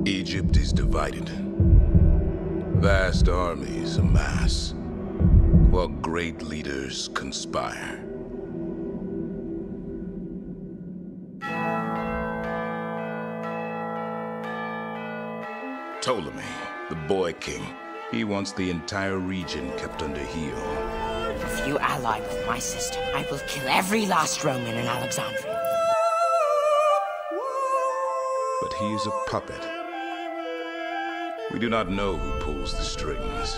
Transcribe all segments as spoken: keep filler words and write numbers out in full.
Egypt is divided. Vast armies amass, while great leaders conspire. Ptolemy, the boy king, he wants the entire region kept under heel. If you ally with my system, I will kill every last Roman in Alexandria. But he is a puppet. We do not know who pulls the strings.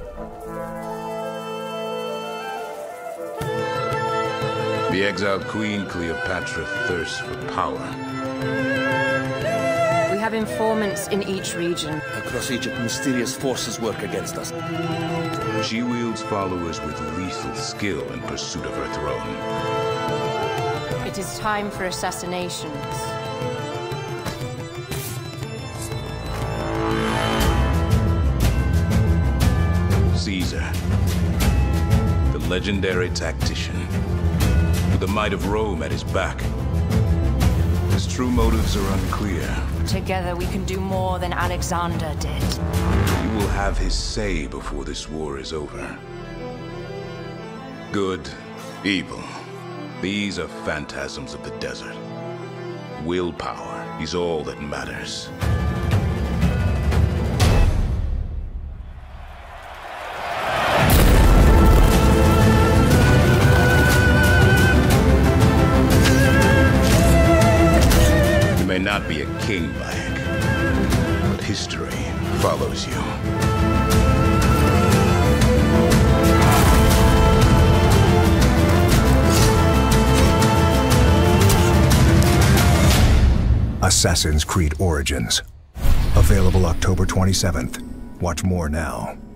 The exiled queen Cleopatra thirsts for power. We have informants in each region. Across Egypt, mysterious forces work against us. She wields followers with lethal skill in pursuit of her throne. It is time for assassinations. Caesar, the legendary tactician, with the might of Rome at his back. His true motives are unclear. Together we can do more than Alexander did. You will have his say before this war is over. Good, evil, these are phantasms of the desert. Willpower is all that matters. You may not be a king, Bayek, but history follows you. Assassin's Creed Origins. Available October twenty-seventh. Watch more now.